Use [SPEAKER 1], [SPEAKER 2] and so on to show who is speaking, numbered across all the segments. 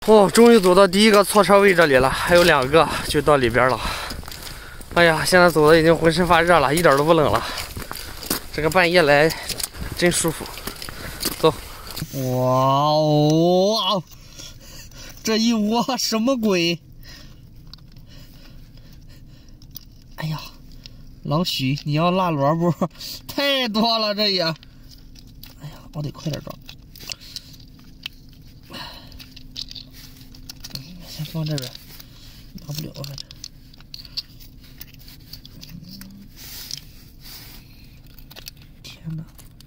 [SPEAKER 1] 哦，终于走到第一个错车位这里了，还有2个就到里边了。哎呀，现在走的已经浑身发热了，一点都不冷了。这个半夜来真舒服。走。哇哦，这一窝什么鬼？哎呀，老许，你要辣萝卜太多了，这也。哎呀，我得快点抓。先放这边，拿不了反正。天哪！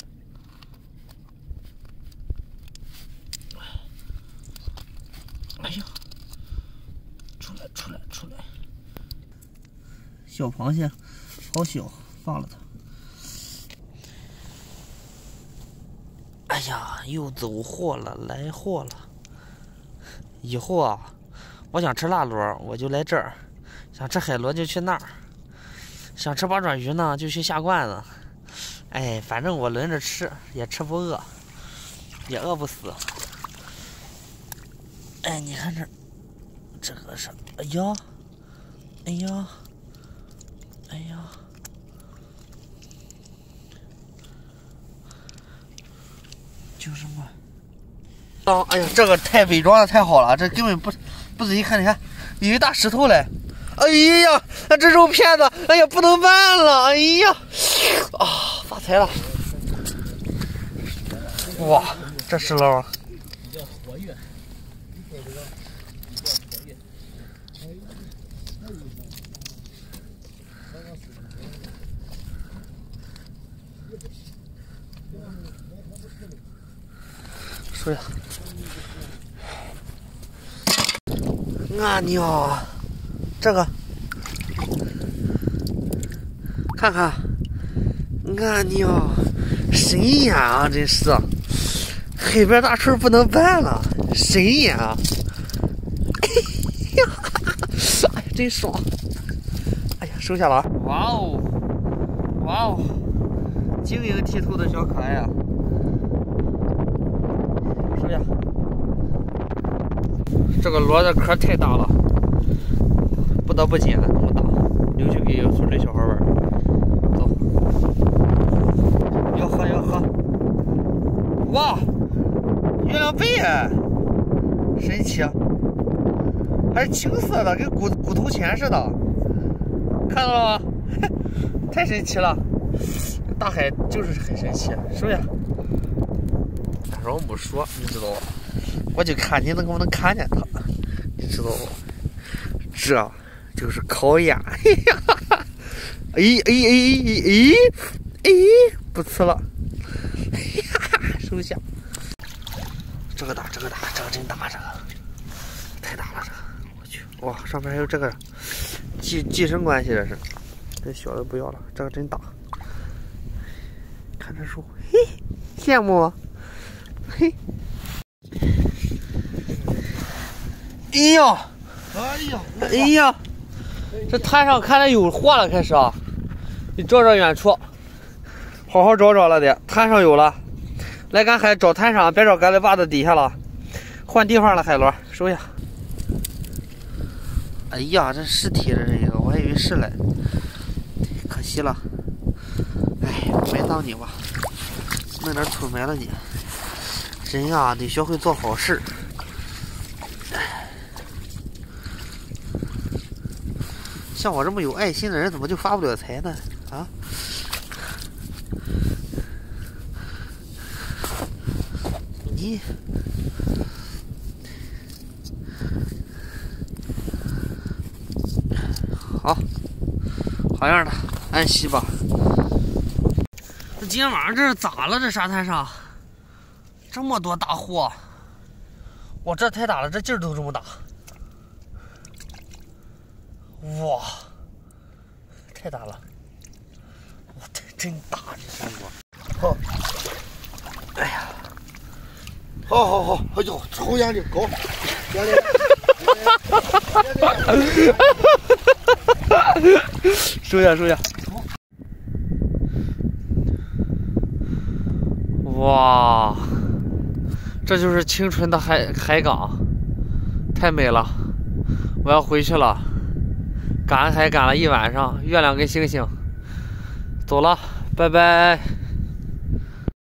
[SPEAKER 1] 哎呀，出来！小螃蟹，好小，放了它。哎呀，又走货了，来货了。以后啊，我想吃辣螺，我就来这儿；想吃海螺就去那儿；想吃八爪鱼呢，就去下罐子。哎，反正我轮着吃，也吃不饿，也饿不死。哎，你看这个是，哎呀，就是嘛。哎呀，这个伪装的太好了，这根本不仔细看，你看，有一大石头嘞。哎呀，这肉片子，哎呀，不能办了，哎呀，啊，发财了！哇，这石捞。说呀，俺娘，这个看看，俺娘神眼啊，真是海边大春不能办了，神眼啊！哎呀，哎呀，真爽！哎呀，收下了啊！哇哦，晶莹剔透的小可爱啊！收下。这个螺的壳太大了，不得不捡，这么大，留去给村里小孩玩。走，要喝！哇，月亮贝哎，神奇，还是青色的，跟骨头钱似的，看到了吗？太神奇了，大海就是很神奇。收下。但是我没说，你知道吗？我就看你能不能看见它，你知道不？这就是烤鸭。哎，不吃了。收下。这个大，这个真大，这个太大了，这个我去，哇，上面还有这个寄生关系，这是。这小的不要了，这个真大。看这手，嘿，羡慕吗？嘿。哎呀，这滩上看来有货了，开始啊！你照远处，好好找了得，滩上有了。来，赶海找滩上，别找咱的袜子底下了，换地方了，海螺，收下。哎呀，这尸体这是一个，我还以为是嘞，可惜了。哎，埋葬你吧，弄点土埋了你。人呀，得学会做好事。像我这么有爱心的人，怎么就发不了财呢？啊！你好样的，安息吧。这今天晚上这是咋了？这沙滩上这么多大货，哇，这太大了，这劲儿都这么大。哇，太大了！哇，真大这山锅。好，哎呀，好，哎呦，抽烟的高，收下。哇，这就是清纯的海港。 太美了，我要回去了。赶海赶了一晚上，月亮跟星星。走了，拜拜。